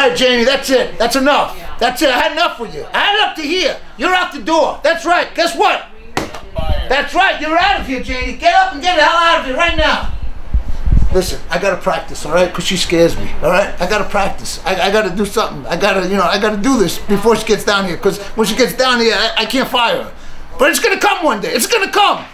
right, Janie, that's it. That's enough. That's it. I had enough with you. I had it up to here. You're out the door. That's right. Guess what? That's right. You're out of here, Janie. Get up and get the hell out of here right now. Listen, I gotta practice, all right? Because she scares me, all right? I gotta practice. I gotta do something. I gotta do this before she gets down here. Because when she gets down here, I can't fire her. But it's gonna come one day. It's gonna come.